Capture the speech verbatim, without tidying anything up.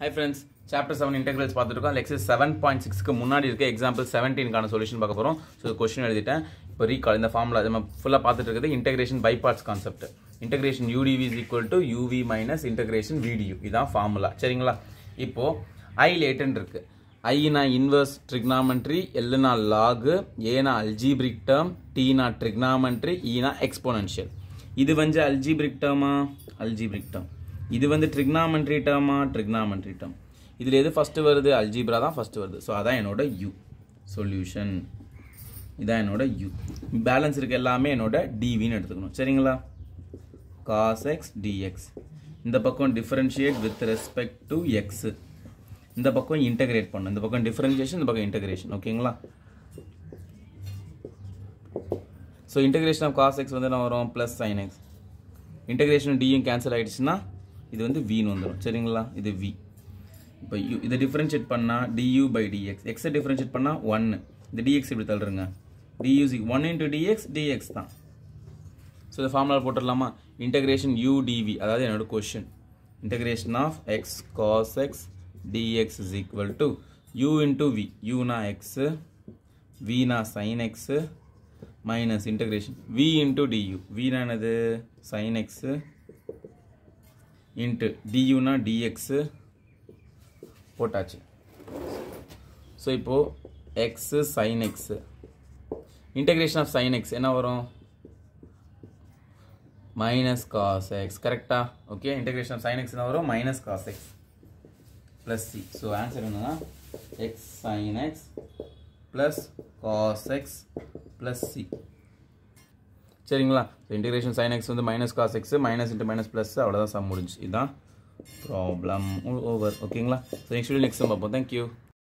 Hi friends, chapter seven integrals பார்த்துட்டோம். Exercise seven point six க்கு முன்னாடி இருக்க example seventeen கான சொல்யூஷன் பார்க்க போறோம். சோ क्वेश्चन எழுதிட்டேன். இப்போ ரீகால் இந்த ஃபார்முலா நம்ம ஃபுல்லா பார்த்துட்டு இருக்குது integration by parts concept. Integration U d v is equal to U v minus integration V du. இதான் ஃபார்முலா. சரிங்களா? இப்போ I latent இருக்கு. I na inverse trigonometry, L na log, A na algebraic term, T na trigonometry, E na exponential. இது வந்து algebraic term ஆ algebraic term. இது வந்து trigonometry term ஆ trigonometry term. இதில் எது first வருது algebra தான் first வருது. ஸோ அதான் என்னோட U solution. இதான் என்னோட U. பேலன்ஸ் இருக்க எல்லாமே என்னோட dvன்னு எடுத்துக்கணும். சரிங்களா? cos x dx. இந்த பக்கம் differentiate with respect to x. இந்த பக்கம் integrate பண்ணணும். இந்த பக்கம் differentiation, இந்த பக்கம் integration. ஓகேங்களா? So integration of cos x வந்து என்ன வரும் plus sin x. integration d cancel ஆயிடுச்சுன்னா இது வந்து v ன்னு வந்துரும். சரிங்களா? இது v. இப்போ இத டிஃபரன்ஷியேட் பண்ணா du by dx. x ஐ டிஃபரன்ஷியேட் பண்ணா one. இந்த dx இப்படி தள்ளுறங்க. du is one into dx dx தான். சோ இந்த ஃபார்முலா போட்டுறலாமா? integration u dv அதாவது என்னோட question. integration of x cos x dx is equal to u into v. u na x, v na sin x minus integration v into du. v na என்னது sin x into du na dx போட்டாச்சு. So இப்போ x sin x integration of sin x என்ன வரும்? minus cos x. கரெக்டா? Okay, integration of sin x என்ன வரும்? minus cos x plus c. So answer என்னன்னா x sin x plus cos x plus c. சரிங்களா? So integration sin x வந்து minus cos x minus into minus plus அவ்வளோதான் sum முடிஞ்சு. இதுதான் problem over. ஓகேங்களா? So next video next பார்ப்போம். Thank you.